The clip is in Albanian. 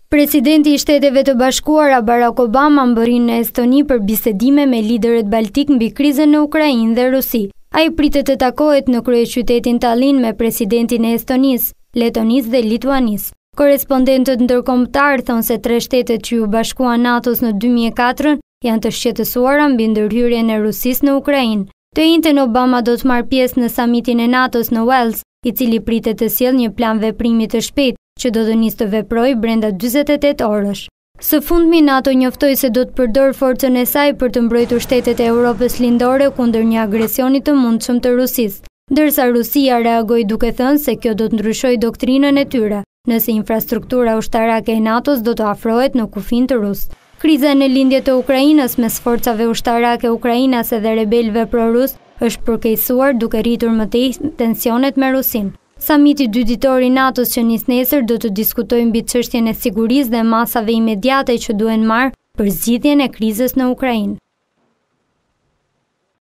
Presidenti i Shteteve të Bashkuara Barack Obama mbërrin në Estoni për bisedime me liderët baltik mbi krizën në Ukrainë dhe Rusi. Ai pritet të takohet në kryeqytetin Tallinn me presidentin e Estonisë, Letonisë dhe Lituanisë. Korespondentët ndërkombëtar thonë se 3 shtetet që u bashkuan NATO-s në 2004 janë të shqetësuara mbi ndërhyrjen e Rusisë në Ukrainë. Të njëjtën Obama do të marrë pjesë në samitin e NATO-s në Wales, i cili pritet të sjellë një plan veprimi të shpejtë që do të nisë të veprojë brenda 48 orësh. Së fundmi NATO njoftoi se do të përdor forcën e saj për të mbrojtur shtetet e Europës lindore kundër një agresioni të mundshëm të Rusisë, ndërsa Rusia reagoi duke thënë se kjo do të ndryshojë doktrinën e tyre, nëse infrastruktura ushtarake e NATO-s do të afrohet në kufin të Rus. Kriza në lindje të Ukrainës mes forcave ushtarake ukrainase dhe rebelëve pro-rus është përkeqësuar duke rritur më tej tensionet me Rusinë. Samiti 2 ditor i NATO-s që nis nesër do të diskutojë mbi çështjen e sigurisë dhe masave imediate që duhen marrë për zgjidhjen e krizës në Ukrainë.